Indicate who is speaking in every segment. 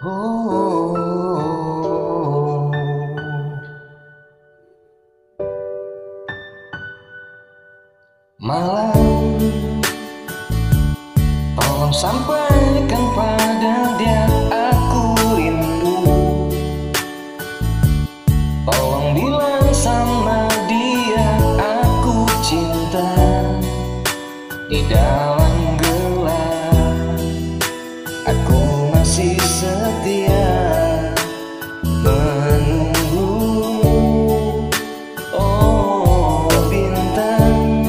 Speaker 1: Oh, malam, tolong sampaikan pada dia aku rindu. Tolong bilang sama dia aku cinta. Di dalam gelap aku masih setia menunggu. Oh bintang,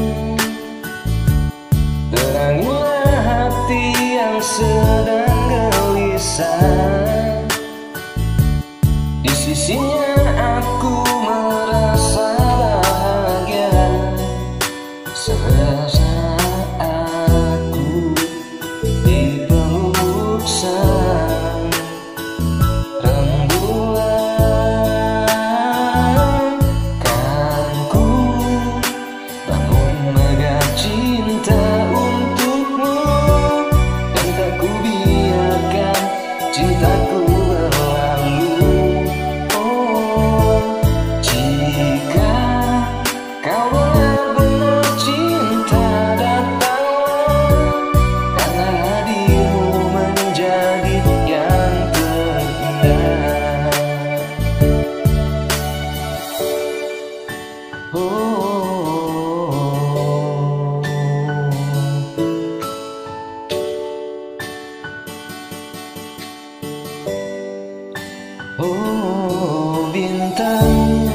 Speaker 1: terangilah hati yang sedang gelisah. Di sisinya aku merasa bahagia. Serasa aku dipeluk sang rembulan. Kan ku bangun megah cinta untukmu, dan tak ku biarkan cintaku berlalu. Oh, jika kau benar-benar cinta, datanglah, karena hadirmu menjadi yang terindah. Oh bintang,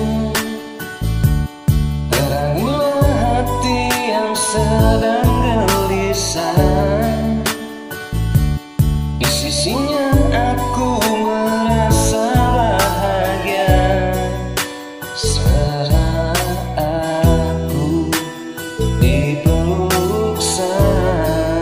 Speaker 1: terangilah hati yang sedang gelisah. Di sisinya aku merasa bahagia. Serasa aku dipeluk sang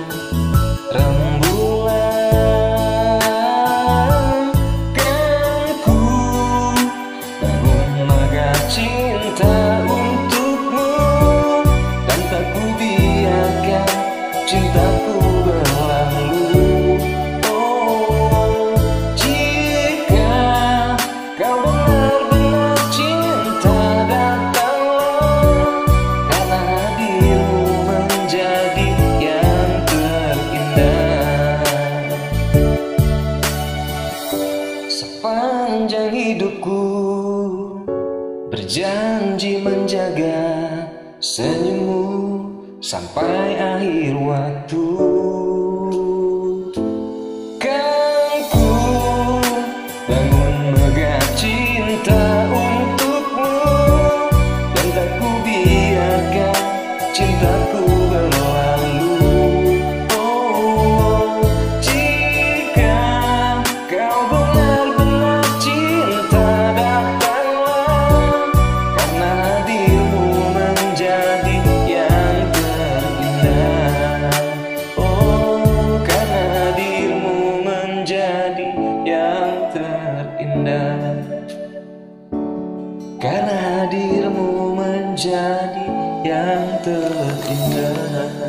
Speaker 1: rembulan. Kan ku bangun megah cinta untukmu, dan tak ku biarkan cintaku berlalu. Oh, jika kau benar-benar cinta, datanglah, karena hadirmu menjadi yang terindah. Sepanjang hidupku berjanji menjaga senyummu sampai akhir waktu. Kan ku bangun megah cinta untukmu, dan tak ku biarkan cintaku berlalu. Oh, jika kau benar-benar cinta, datanglah, karena hadirmu menjadi yang terindah. Oh, karena hadirmu menjadi yang terindah. Karena hadirmu menjadi yang terindah.